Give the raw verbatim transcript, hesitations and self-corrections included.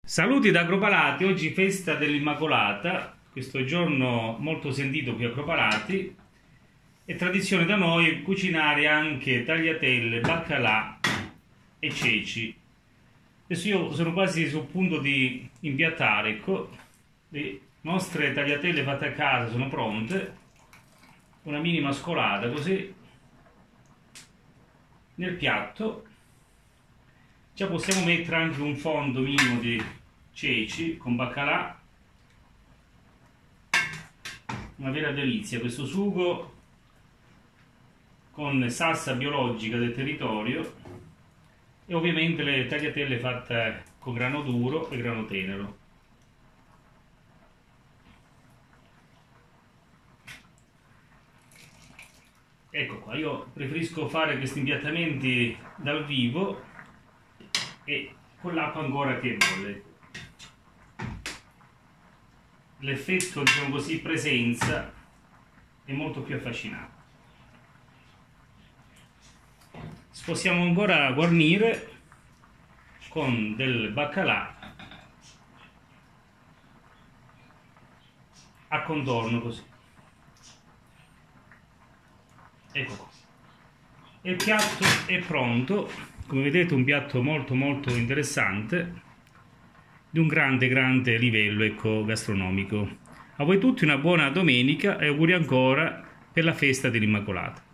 Saluti da Agropalati, oggi festa dell'Immacolata, questo giorno molto sentito qui a Agropalati. È tradizione da noi cucinare anche tagliatelle, baccalà e ceci. Adesso io sono quasi sul punto di impiattare, ecco, le nostre tagliatelle fatte a casa sono pronte, una minima scolata così nel piatto. Già possiamo mettere anche un fondo minimo di ceci con baccalà, una vera delizia questo sugo con salsa biologica del territorio e ovviamente le tagliatelle fatte con grano duro e grano tenero. Ecco qua, io preferisco fare questi impiattamenti dal vivo e con l'acqua ancora che bolle. L'effetto, diciamo così, presenza è molto più affascinante. Possiamo ancora guarnire con del baccalà a contorno così. Ecco qua. E il piatto è pronto, come vedete un piatto molto molto interessante, di un grande grande livello, ecco, gastronomico. A voi tutti una buona domenica e auguri ancora per la festa dell'Immacolata.